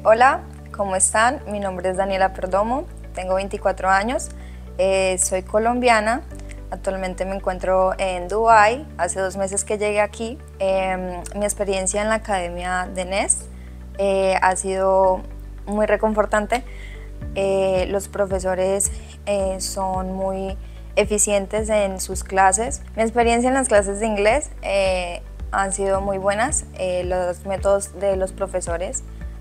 Hola, ¿cómo están? Mi nombre es Daniela Perdomo, tengo 24 años, soy colombiana, actualmente me encuentro en Dubái, hace 2 meses que llegué aquí. Mi experiencia en la Academia de Nest ha sido muy reconfortante. Los profesores son muy eficientes en sus clases. Mi experiencia en las clases de inglés han sido muy buenas. Los métodos de los profesores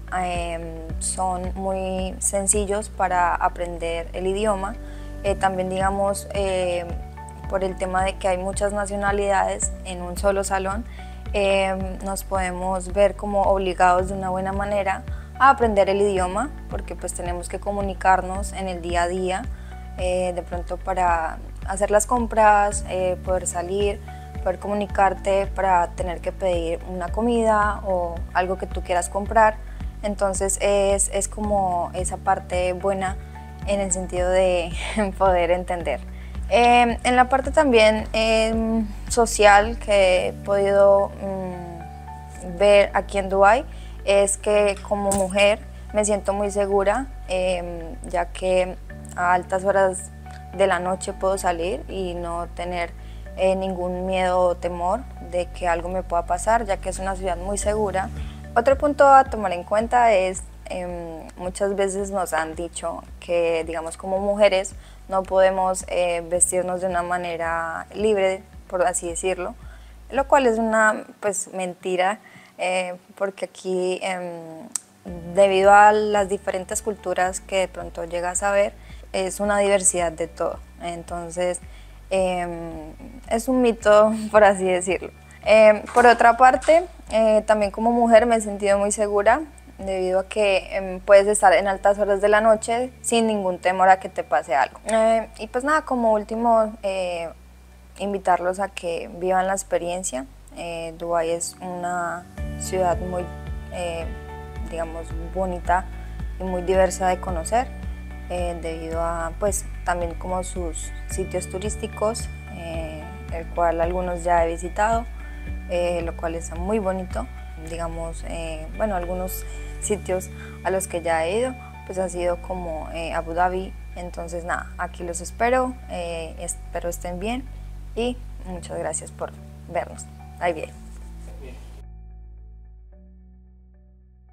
son muy sencillos para aprender el idioma. También digamos por el tema de que hay muchas nacionalidades en un solo salón, nos podemos ver como obligados de una buena manera a aprender el idioma, porque pues tenemos que comunicarnos en el día a día, de pronto para hacer las compras, poder salir, poder comunicarte para tener que pedir una comida o algo que tú quieras comprar. Entonces es como esa parte buena en el sentido de poder entender. En la parte también social que he podido ver aquí en Dubái es que como mujer me siento muy segura, ya que a altas horas de la noche puedo salir y no tener ningún miedo o temor de que algo me pueda pasar, ya que es una ciudad muy segura. Otro punto a tomar en cuenta es, muchas veces nos han dicho que, digamos, como mujeres no podemos vestirnos de una manera libre, por así decirlo, lo cual es una pues mentira, porque aquí debido a las diferentes culturas que de pronto llegas a ver, es una diversidad de todo. Entonces es un mito, por así decirlo. Por otra parte, también como mujer me he sentido muy segura debido a que puedes estar en altas horas de la noche sin ningún temor a que te pase algo. Y pues nada, como último, invitarlos a que vivan la experiencia. Dubái es una ciudad muy, digamos, bonita y muy diversa de conocer, debido a pues también como sus sitios turísticos, el cual algunos ya he visitado, lo cual es muy bonito. Digamos, bueno, algunos sitios a los que ya he ido pues ha sido como Abu Dhabi. Entonces nada, aquí los espero, espero estén bien y muchas gracias por vernos. Ahí bien.